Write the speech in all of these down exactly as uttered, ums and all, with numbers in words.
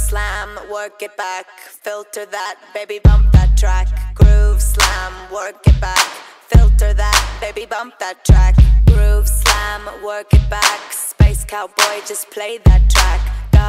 slam, work it back. Filter that, baby, bump that track. Groove slam, work it back. Filter that, baby, bump that track. Groove slam, work it back. Space cowboy, just play that track.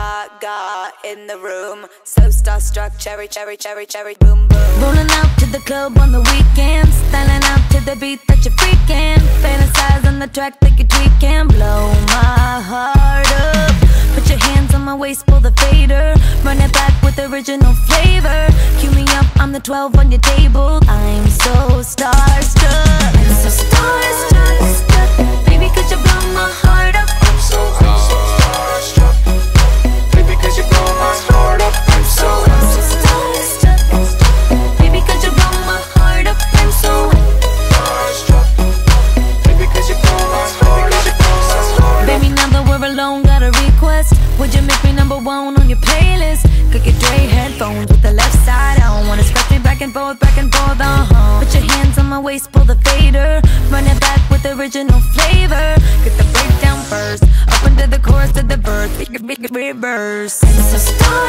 Gaga in the room, so starstruck, cherry, cherry, cherry, cherry, boom, boom. Rolling out to the club on the weekends, styling out to the beat that you're freaking. Fantasize on the track that you tweaking. Blow my heart up. Put your hands on my waist, pull the fader. Run it back with original flavor. Cue me up, I'm the twelve on your table. I'm so starstruck. I'm so starstruck. Baby, could you blow my heart up? I'm so, I'm so starstruck. Baby, could you blow my heart up? I'm so, I'm so starstruck. Baby, could you blow my heart up? I'm so starstruck. Baby, could you blow my heart up? Baby, now that we're alone, got a request. Would you make me number one on your playlist? Could get Dre headphones with the left side on. Wanna scratch me back and forth, back and forth, uh-huh. Put your hands on my waist, pull the fader. Run it back with original flavor. Get the breakdown first, up into the chorus to the verse. Reverse. I'm so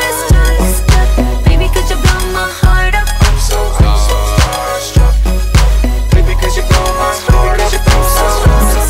starstruck. Baby, could you blow my heart up? I'm so, I'm so starstruck. Baby, could you blow my heart up? I'm so, I'm so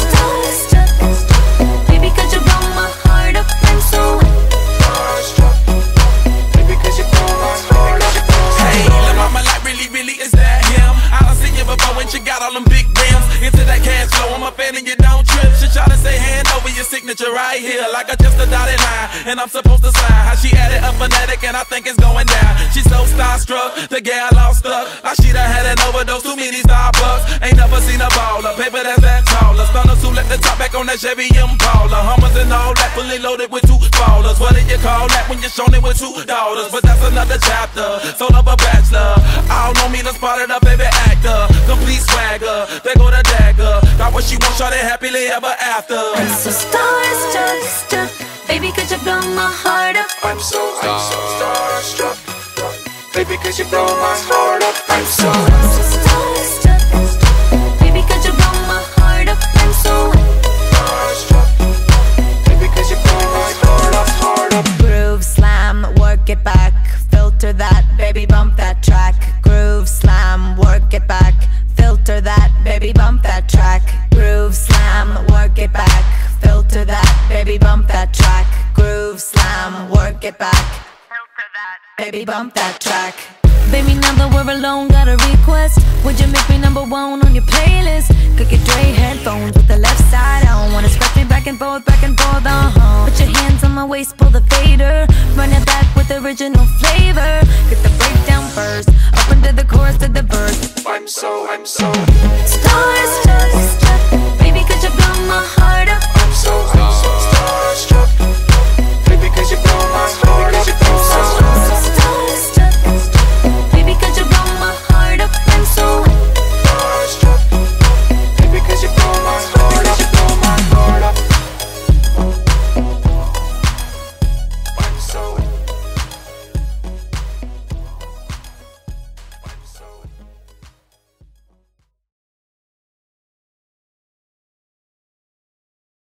starstruck. Baby, could you blow my heart up? I'm so starstruck. Baby, could you blow my heart up? Hey, the mama like really, really, is that him? I done seen you before when she got all them big rims. Into that cash flow, I'm a fan and you don't trip. She try to say hand over your signature right here, like I just a dotted line, and I'm supposed to sign. How she added a phonetic and I think it's going down. She's so starstruck, the gal all stuck. Like she done had an overdose, too many Starbucks. Ain't never seen a baller, paper that's that taller. Stunners who let the top back on that Chevy Impala. Hummers and all that, fully loaded with two ballers. What do you call that when you're shown it with two daughters? But that's another chapter, soul of a bachelor. I don't know me, done spotted a baby actor. Complete swagger, they go to dagger. Got what she wants, shot it happily ever after. I'm so starstruck. Baby, could you blow my heart up? I'm so, I'm so starstruck. Baby, could you blow my heart up? I'm so, I'm so starstruck. Baby, could you blow my heart up? I'm so starstruck. Baby, could you blow my heart up, heart up? Groove slam, work it back. Filter that, baby, bump that track. Groove slam, work it back. Filter that, baby, bump that track. Groove slam, work it back. Filter that, baby, bump that track. Groove slam, work it back. Filter that, baby, bump that track. Baby, now that we're alone, got a request. Would you make me number one on your playlist? Could get Dre headphones with the left side on. Wanna scratch me back and forth, back and forth, uh-huh. Put your hands on my waist, pull the fader. Run it back with original flavor. Get the breakdown first, up into the chorus to the verse. I'm so, I'm so starstruck.